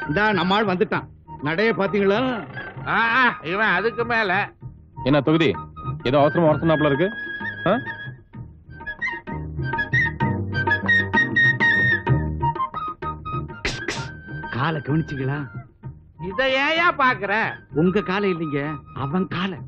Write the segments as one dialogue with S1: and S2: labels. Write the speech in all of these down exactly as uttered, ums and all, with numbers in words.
S1: இந்த நம்மால் வந்துட்டான். நடைய பாத்தீங்களா?
S2: இவன் அதுக்கு மேல
S3: என்ன தொகுதி ஏதோ அவசரம் அவசரம்னாப்ல இருக்கு.
S1: காலை கவனிச்சிங்களா?
S2: இத ஏயா பாக்குற?
S1: உங்க காலை இல்லைங்க, அவன் காலை.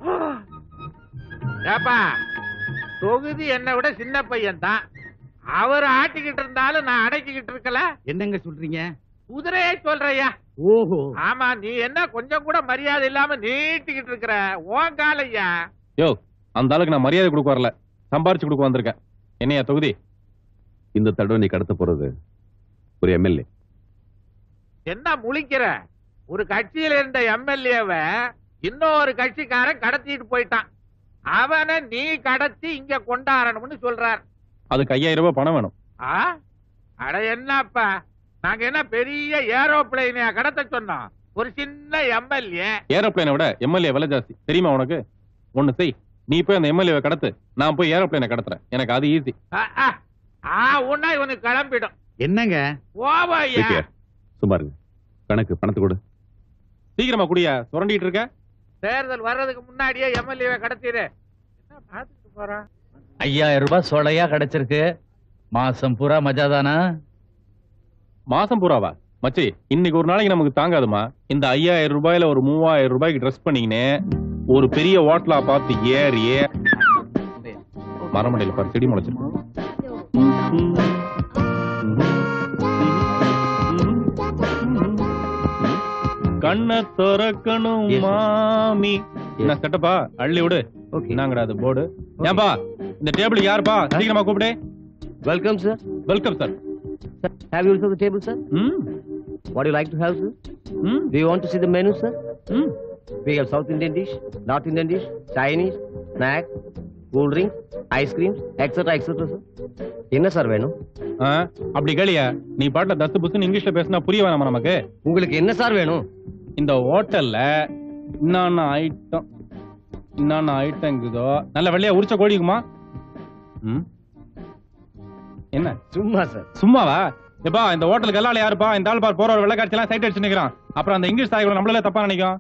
S2: ஏப்பா தொகுதி என்னை விட சின்ன பையன் தான். அவர் ஆட்டிக்கிட்டு இருந்தாலும் நான் அடக்கிக்கிட்டு இருக்கல.
S1: என்னங்க சொல்றீங்க?
S2: குதிரையை சொல்றையா?
S1: ஓஹோ.
S2: ஆமா, நீ என்ன கொஞ்சம் கூட மரியாதை இல்லாம நீட்டிக்கிட்டு இருக்கிற உன் காலையா?
S3: யோ, அந்த ஆளுக்கு நான் மரியாதை கொடுக்க வரல, சம்பாரிச்சு கொடுக்க வந்திருக்கேன். என்னையா தொகுதி?
S4: இந்த தடவை நீ கடத்த போறது ஒரு எம்எல்ஏ.
S2: என்ன முழிக்கிற? ஒரு கட்சியில இருந்த எம்எல்ஏவை இன்னொரு கட்சிக்காரன் கடத்திட்டு போயிட்டான். அவனை நீ கடத்தி இங்க கொண்டாடணும்னு சொல்றார்.
S3: அதுக்கு ஐயாயிரம் ரூபாய் பணம் வேணும்.
S2: அட என்னப்பா, நாங்க என்ன பெரிய ஏரோப்ளைனையா கடத்த சொன்னோம்? ஒரு சின்ன எம்எல்ஏ.
S3: ஏரோப்ளைனை விட எம்எல்ஏ விலை ஜாஸ்தி தெரியுமா உனக்கு? ஒண்ணு செய், நீ போய் அந்த எம்எல்ஏ கடத்து, நான் போய் ஏரோப்ளைனை கடத்துறேன். எனக்கு அது ஈஸி.
S2: உன்ன இவனுக்கு கிளம்பிடும்.
S1: என்னங்க
S2: ஓவையா?
S4: சும்மா இருங்க, கணக்கு பணத்தை கொடு.
S3: சீக்கிரமா குடியா, சுரண்டிட்டு இருக்க.
S2: தேர்தல் வர்றதுக்கு முன்னாடியே எம்எல்ஏ கடத்திடு. என்ன பாத்துட்டு போறான்?
S5: ஐயாயிரம் ரூபாய் சோலையா கிடைச்சிருக்கு. மாசம் பூரா மஜாதானா?
S3: மாசம் பூராவா? மச்சி, இன்னைக்கு ஒரு நாளைக்கு நமக்கு தாங்காதுமா. இந்த ஐயாயிரம் ரூபாயில ஒரு மூவாயிரம் ரூபாய்க்கு ட்ரெஸ் பண்ணிக்கினே ஒரு பெரிய ஹோட்டலா பார்த்து ஏறியே மரமண்டையில பாரு செடி முளைச்சிருக்கு. கண்ண திறக்கணும் மாமி. என்ன செட்டப்பா? அள்ளி விடு. என்னங்கடா அது போர்டு? ஏன்பா இந்த டேபிள் யாருப்பா? சீக்கிரமா கூப்பிடு.
S6: Welcome, sir.
S3: Welcome, sir.
S6: Sir, have you also the table, sir?
S3: Hmm.
S6: What do you like to have, sir?
S3: Hmm.
S6: Do you want to see the menu, sir?
S3: Hmm.
S6: We have South Indian dish, North Indian dish, Chinese, snack, cool drinks, ice creams, et cetera, et cetera, sir. என்ன sir வேணும்?
S3: அப்படி கேளியா, நீ பாட்டுல தத்து புஸ்ன்னு இங்கிலீஷ்ல பேசினா புரிய வேணாமா நமக்கு?
S6: உங்களுக்கு என்ன சார் வேணும்?
S3: இந்த ஹோட்டல்ல என்னென்ன ஐட்டம் என்னென்ன ஐட்டம் இருக்குதோ நல்ல வெள்ளையா உரிச்ச கோழிக்குமா? என்ன
S6: சும்மா சார்?
S3: சும்மாவா? எப்பா இந்த ஹோட்டலுக்கு எல்லாம் யாருப்பா? இந்த ஆள் பார் போற ஒரு வெள்ளை காட்சி எல்லாம் சைட் அடிச்சு நிக்கிறான். அப்புறம் அந்த இங்கிலீஷ் தாய் கூட நம்மளால தப்பா நினைக்கும்.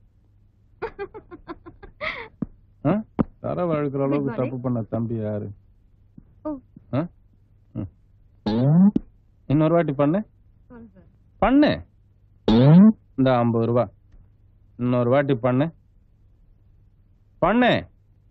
S3: தர வழுக்கிற அளவுக்கு தப்பு பண்ண தம்பி யாரு? இன்னொரு வாட்டி பண்ணு பண்ணு. இந்த ஐம்பது ரூபா இன்னொரு வாட்டி பண்ணு பண்ணு.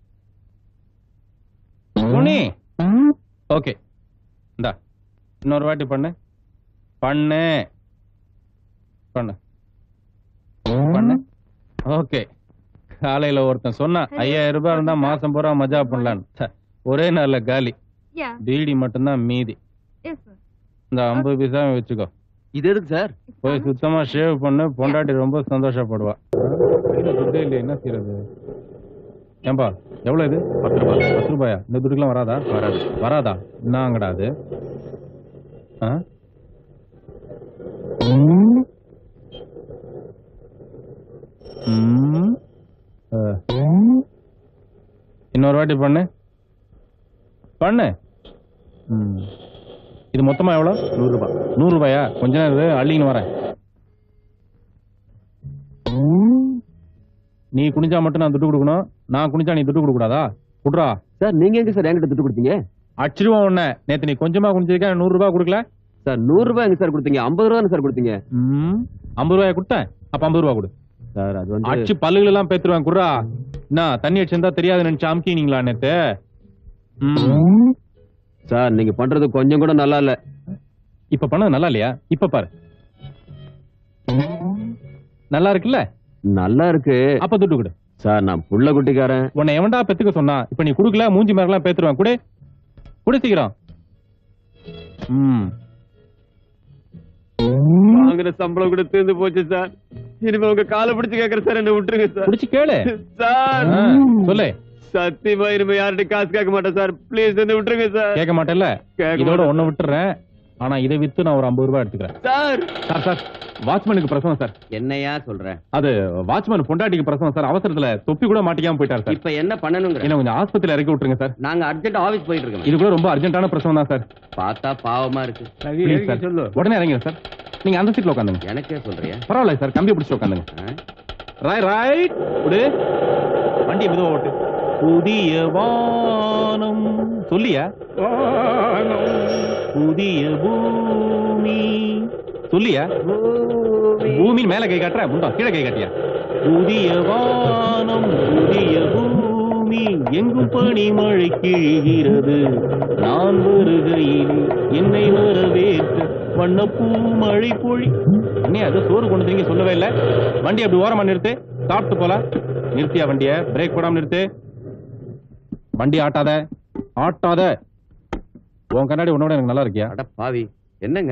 S3: துணி ஓகே. இந்தா இன்னொரு வாட்டி பண்ணு பண்ணு பண்ணு பண்ணு. ஓகே. காலையில ஒருத்தன் சொன்னா ஐயாயிரம் ரூபாய் இருந்தா மாசம் பூரா மஜா பண்ணலான்னு. ஒரே நாள்ல காலி. பீடி மட்டும்தான் மீதி. இந்த ஐம்பது பைசா வச்சுக்கோ.
S6: இது எதுக்கு சார்?
S3: போய் சுத்தமா ஷேவ் பண்ணு, பொண்டாட்டி ரொம்ப சந்தோஷப்படுவா. என்ன செய்யறது? ஏன்பா எவ்வளவு இது? பத்து ரூபாய். பத்து ரூபாயா? இந்த துடுக்கெல்லாம் வராதா? வராது. வராதா? என்னங்கடா அது? இன்னொரு வாட்டி பண்ணு பண்ணு. இது மொத்தமா எவ்வளவு? நூறு ரூபாய். நூறு ரூபாயா? கொஞ்ச நேரம் அள்ளின்னு வரேன். நீ குனிஞ்சா மட்டும் நான் துட்டு கொடுக்கணும், நான் குனிஞ்சா நீ துட்டு கொடுக்க கூடாதா? குடுறா.
S6: சார் நீங்க எங்க சார் என்கிட்ட துட்டு கொடுத்தீங்க?
S3: அச்சிருவா உன்ன. நேத்து நீ கொஞ்சமா குனிஞ்சிருக்க, நூறு ரூபாய் கொடுக்கல
S6: சார். நூறு ரூபாய் எங்க சார் கொடுத்தீங்க? ஐம்பது ரூபாய் சார் கொடுத்தீங்க.
S3: ஐம்பது ரூபாய் கொடுத்தேன். அப்ப ஐம்பது ரூபாய் கொடு
S6: சார். அது வந்து
S3: அச்சு பல்லுகள் எல்லாம் பேத்துருவேன். குடுறா. என்ன தண்ணி அடிச்சிருந்தா தெரியாது நினைச்சு அமுக்கினீங்களா நேத்து?
S6: சார் நீங்க பண்றது கொஞ்சம் கூட நல்லா இல்ல.
S3: இப்ப பண்ணது நல்லா இல்லையா? இப்ப பாரு. நல்லா இருக்குல்ல?
S6: நல்லா இருக்கு.
S3: அப்ப துட்டு கொடு
S6: சார். நான் புள்ள குட்டிக்காரன்.
S3: உன்னை எவன்டா பெத்துக்க சொன்னா? இப்ப நீ குடுக்கல, மூஞ்சி மேலாம் பேத்துருவேன். குடு குடு சீக்கிரம்.
S6: வாங்குற சம்பளம் கூட தீர்ந்து போச்சு சார். இனிமே உங்க காலை பிடிச்சு கேக்குற சார். என்ன விட்டுருங்க சார்.
S3: பிடிச்சு கேளு
S6: சார்.
S3: சொல்லு.
S6: சத்தியமா இனிமே யார்கிட்ட காசு கேட்க மாட்டேன் சார். பிளீஸ் என்ன விட்டுருங்க சார்.
S3: கேட்க மாட்டேன்ல? இதோட ஒண்ணு விட்டுறேன். ஆனா இதை வித்து நான் ஒரு ஐம்பது ரூபாய் எடுத்துக்கிறேன்
S6: சார்.
S3: சார் சார் வாட்ச்மேனுக்கு பிரசவம் சார்.
S6: என்னையா சொல்றேன்?
S3: அது வாட்ச்மேன் பொண்டாட்டிக்கு பிரசவம் சார். அவசரத்துல தொப்பி கூட மாட்டிக்காம போயிட்டார் சார்.
S6: இப்ப என்ன பண்ணணுங்க?
S3: என்ன கொஞ்சம் ஆஸ்பத்திரியில இறக்கி விட்டுருங்க சார்.
S6: நாங்க அர்ஜென்ட் ஆபீஸ் போயிட்டு இருக்கோம்.
S3: இது கூட ரொம்ப அர்ஜென்ட்டான பிரசவம் தான் சார்.
S6: பார்த்தா பாவமா இருக்கு.
S3: உடனே இறங்க சார். நீங்க அந்த சீட்ல உட்காந்துங்க.
S6: எனக்கே சொல்றியா?
S3: பரவாயில்ல சார், கம்பி பிடிச்சி உட்காந்துங்க. ராய் ரைட் விடு, வண்டி மெதுவா ஓட்டு. புதிய வானம் சொல்லியா, புதிய பூமி சொல்லியா, பூமி மேல கை காட்டுற, முண்டா கீழே கை காட்டியா. புதிய வானம் புதிய பூமி எங்கும் பனி மழை கிழிகிறது, நான் வருகையில் என்னை வரவேற்க வண்ணப்பூ மழை பொழி. நீ அதை சோறு கொண்டு நீங்க சொல்லவே இல்லை. வண்டி அப்படி ஓரமா நிறுத்து, சாப்பிட்டு போல. நிறுத்தியா வண்டிய, பிரேக் போடாம நிறுத்து. வண்டி ஆட்டாத ஆட்டாத. உன் கண்ணாடி உன்னோட எனக்கு நல்லா இருக்கியா?
S6: அட பாவி, என்னங்க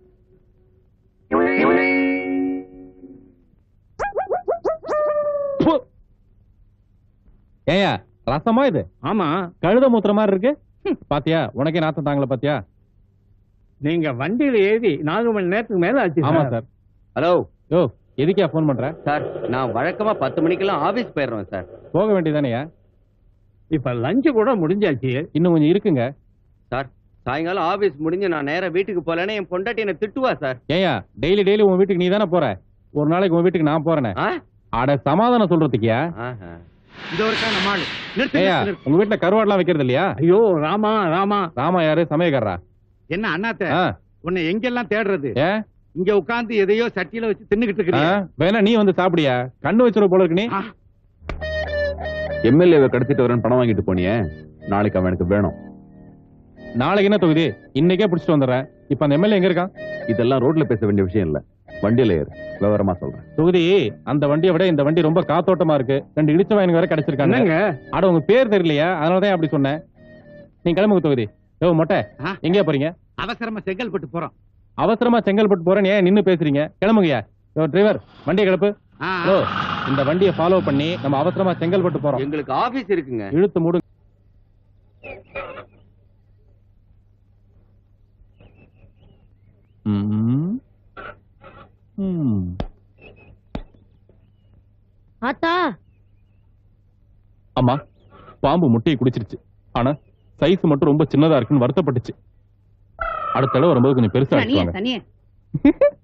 S3: ஏயா ரசமா இது?
S1: ஆமா,
S3: கழுத மூத்திர மாதிரி இருக்கு. பாத்தியா, உனக்கே நாத்தம் தாங்கள பாத்தியா?
S1: நீங்க வண்டியில ஏறி நாலு மணி நேரத்துக்கு மேல ஆச்சு.
S3: ஆமா சார்.
S6: ஹலோ
S3: யோ, எதுக்கே போன் பண்ற
S6: சார்? நான் வழக்கமா பத்து மணிக்கெல்லாம் ஆபீஸ் போயிடுறேன் சார்.
S3: போக வேண்டியதானேயா?
S1: இப்ப லஞ்ச் கூட முடிஞ்சாச்சு,
S3: இன்னும் கொஞ்சம் இருக்குங்க
S6: சார். சாயங்காலம் ஆபீஸ் முடிஞ்சு நான் நேரா வீட்டுக்கு போலன்னு என் பொண்டாட்டி என்ன திட்டுவா சார்.
S3: ஏயா டெய்லி டெய்லி உன் வீட்டுக்கு நீ தானே போற, ஒரு நாளைக்கு உன் வீட்டுக்கு நான் போறேனே. அட சமாதானம் சொல்றதுக்கியா?
S1: இந்த ஒரு நம்மாள்
S3: ஏயா, உங்க வீட்டுல கருவாடுலாம் வைக்கிறது இல்லையா?
S1: ஐயோ ராமா ராமா.
S3: ராமா யாரு? சமயக்காரரா?
S1: என்ன அண்ணாத்த, உன்னை எங்கெல்லாம் தேடுறது?
S3: ஏ,
S1: இங்க உட்கார்ந்து எதையோ சட்டியில வச்சு தின்னுகிட்டு இருக்கிறீங்க.
S3: வேணா நீ வந்து சாப்பிடியா? கண்ணு வச்சிரு போல இருக்கு. நீ
S4: எம்எல்ஏவை கடத்திட்டு வரேன்னு பணம் வாங்கிட்டு போனியே, நாளைக்கு அவன் எனக்கு வேணும்.
S3: நாளைக்கு என்ன தொகுதி? இன்னைக்கே பிடிச்சிட்டு வந்துடுறேன். இப்ப அந்த எம்எல்ஏ எங்க இருக்கான்?
S4: இதெல்லாம் ரோட்ல பேச வேண்டிய விஷயம் இல்ல, வண்டியில ஏறு, விவரமா சொல்றேன்.
S3: தொகுதி, அந்த வண்டியை விட இந்த வண்டி ரொம்ப காத்தோட்டமா இருக்கு. ரெண்டு இடிச்ச வாயனுக்கு வேற கிடைச்சிருக்காங்க. அட உங்க பேர் தெரியலையா? அதனாலதான் அப்படி சொன்னேன். நீங்க கிளம்புங்க தொகுதி. ஓ மொட்டை, எங்க போறீங்க?
S1: அவசரமா செங்கல்பட்டு போறோம்.
S3: அவசரமா செங்கல்பட்டு போறேன், ஏன் நின்னு பேசுறீங்க? கிளம்புங்கயா. டிரைவர், வண்டியை கிளப்பு. இந்த வண்டியை ஃபாலோ பண்ணி நம்ம அவசரமா செங்கல்பட்டு போறோம்.
S6: எங்களுக்கு ஆபீஸ் இருக்குங்க.
S3: இழுத்து மூடு.
S7: ஆத்தா,
S3: அம்மா, பாம்பு முட்டையை குடிச்சிருச்சு. ஆனா சைஸ் மட்டும் ரொம்ப சின்னதா இருக்குன்னு வருத்தப்பட்டுச்சு. அடுத்த தடவை வரும்போது கொஞ்சம் பெருசா
S7: தனியே
S3: எடுத்துவாங்க.
S7: தனியே